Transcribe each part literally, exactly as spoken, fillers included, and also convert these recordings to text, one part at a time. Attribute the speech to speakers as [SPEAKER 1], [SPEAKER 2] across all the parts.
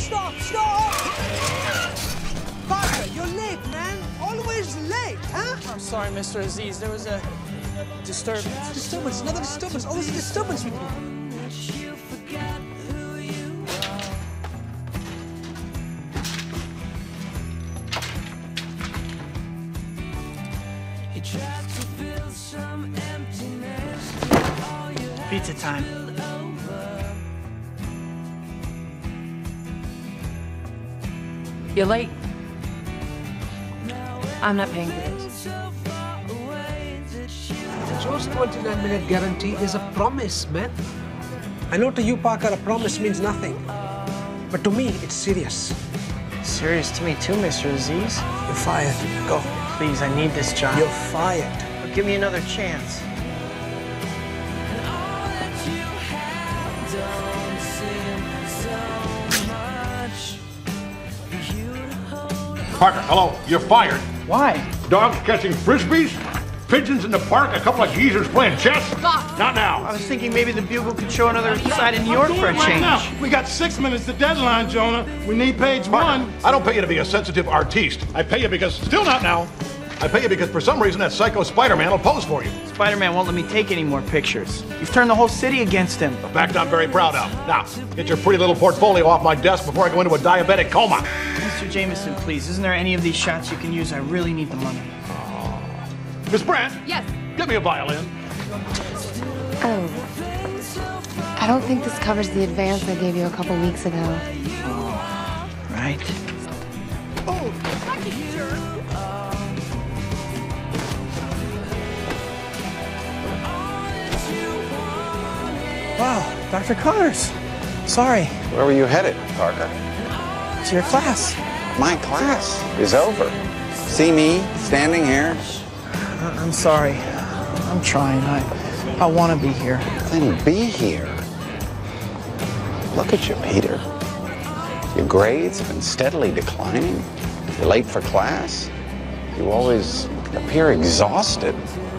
[SPEAKER 1] stop, stop! Parker, you're late, man. Always late, huh?
[SPEAKER 2] I'm sorry, Mister Aziz. There was a disturbance.
[SPEAKER 1] Disturbance, another disturbance. Always a disturbance with you.
[SPEAKER 2] Pizza time.
[SPEAKER 3] You're late. I'm not paying for this.
[SPEAKER 1] Joe's twenty-nine minute guarantee is a promise, man. I know to you, Parker, a promise means nothing. But to me, it's serious.
[SPEAKER 2] Serious to me too, Mister Aziz.
[SPEAKER 1] You're fired. Go.
[SPEAKER 2] Please, I need this job.
[SPEAKER 1] You're fired.
[SPEAKER 2] But give me another chance.
[SPEAKER 4] Parker, hello. You're fired.
[SPEAKER 2] Why?
[SPEAKER 4] Dogs catching frisbees, pigeons in the park, a couple of geezers playing chess.
[SPEAKER 2] Stop.
[SPEAKER 4] Not now.
[SPEAKER 2] I was thinking maybe the Bugle could show another side of New York for a
[SPEAKER 5] Right
[SPEAKER 2] change.
[SPEAKER 5] now. We got six minutes to deadline, Jonah. We need page
[SPEAKER 4] Parker,
[SPEAKER 5] one.
[SPEAKER 4] I don't pay you to be a sensitive artiste. I pay you because, still not now. I pay you because for some reason that psycho Spider-Man will pose for you.
[SPEAKER 2] Spider-Man won't let me take any more pictures. You've turned the whole city against him.
[SPEAKER 4] A fact I'm very proud of. Now, get your pretty little portfolio off my desk before I go into a diabetic coma.
[SPEAKER 2] Mister Jameson, please, isn't there any of these shots you can use? I really need the money.
[SPEAKER 4] Miss Brandt?
[SPEAKER 3] Yes.
[SPEAKER 4] Give me a violin.
[SPEAKER 6] Oh. I don't think this covers the advance I gave you a couple weeks ago.
[SPEAKER 2] Oh, right.
[SPEAKER 3] Oh,
[SPEAKER 2] Wow, Doctor Connors. Sorry.
[SPEAKER 7] Where were you headed, Parker?
[SPEAKER 2] To your class.
[SPEAKER 7] My class is over. See me standing here?
[SPEAKER 2] I- I'm sorry. I'm trying. I, I want to be here.
[SPEAKER 7] Then be here. Look at you, Peter. Your grades have been steadily declining. You're late for class. You always appear exhausted.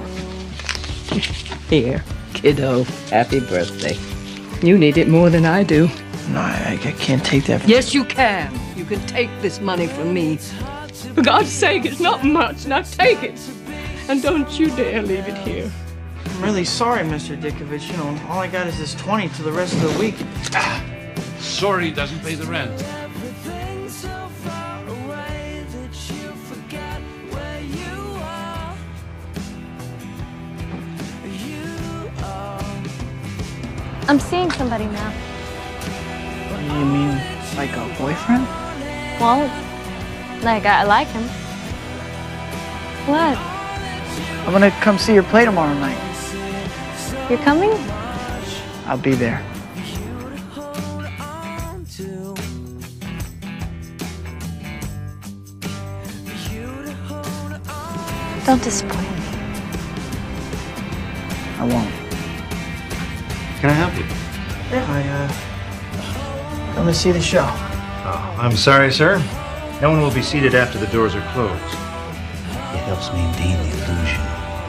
[SPEAKER 8] Here, kiddo, happy birthday. You need it more than I do.
[SPEAKER 2] No, I, I can't take that. From
[SPEAKER 8] Yes, you can. You can take this money from me. For God's sake, it's not much. Now take it. And don't you dare leave it here.
[SPEAKER 2] I'm really sorry, Mister Dickovich. You know, all I got is this twenty to the rest of the week.
[SPEAKER 9] Ah, sorry doesn't pay the rent.
[SPEAKER 6] I'm seeing somebody now.
[SPEAKER 2] You mean like a boyfriend?
[SPEAKER 6] Well, like, I like him. What?
[SPEAKER 2] I'm gonna come see your play tomorrow night.
[SPEAKER 6] You're coming?
[SPEAKER 2] I'll be there.
[SPEAKER 6] Don't disappoint me.
[SPEAKER 2] I won't.
[SPEAKER 9] Can I help you?
[SPEAKER 2] Yeah, I, uh, come to see the show.
[SPEAKER 9] Oh, I'm sorry, sir. No one will be seated after the doors are closed. It helps maintain the illusion.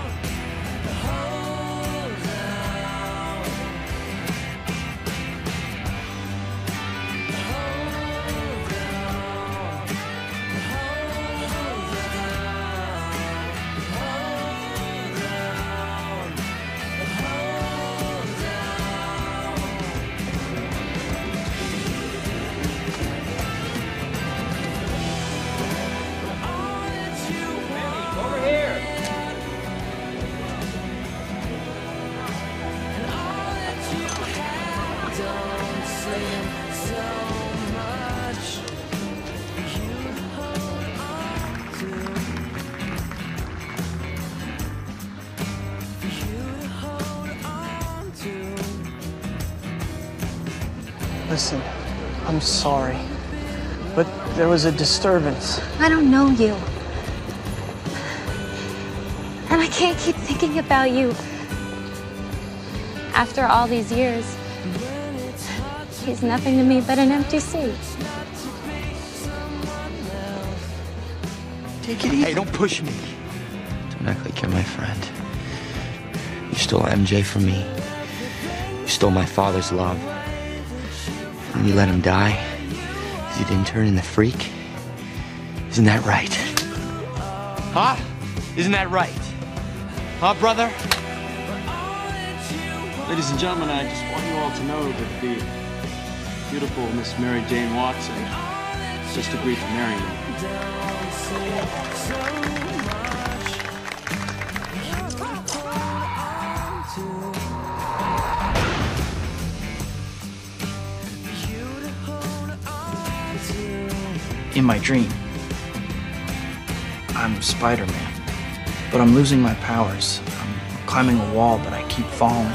[SPEAKER 2] Listen, I'm sorry, but there was a disturbance.
[SPEAKER 6] I don't know you. And I can't keep thinking about you. After all these years, he's nothing to me but an empty seat.
[SPEAKER 2] Take it easy.
[SPEAKER 10] Hey, don't push me. Don't act like you're my friend. You stole M J from me. You stole my father's love. And you let him die. you didn't turn in the freak? Isn't that right? Huh? Isn't that right? Huh, brother?
[SPEAKER 11] Ladies and gentlemen, I just want you all to know that the beautiful Miss Mary Jane Watson just agreed to marry me.
[SPEAKER 2] In my dream, I'm Spider-Man, but I'm losing my powers. I'm climbing a wall, but I keep falling.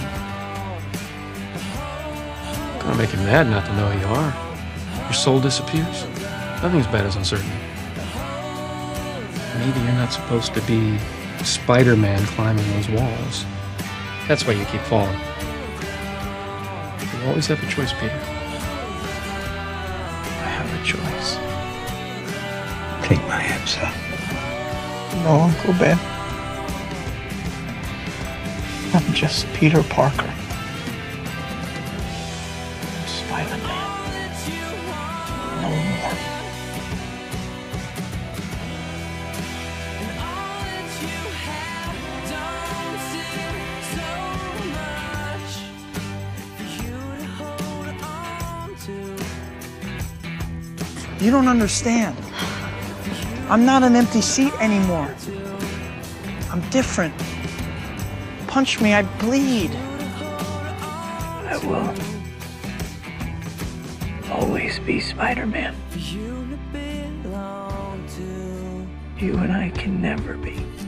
[SPEAKER 12] Gonna make you mad not to know who you are. Your soul disappears. Nothing's bad as uncertain. Maybe you're not supposed to be Spider-Man climbing those walls. That's why you keep falling. You always have a choice, Peter.
[SPEAKER 2] I have a choice.
[SPEAKER 7] Take my hand, son.
[SPEAKER 2] No, Uncle Ben. I'm just Peter Parker. I'm Spider-Man. No more. You don't understand. I'm not an empty seat anymore. I'm different. Punch me, I bleed. I will always be Spider-Man. You and I can never be.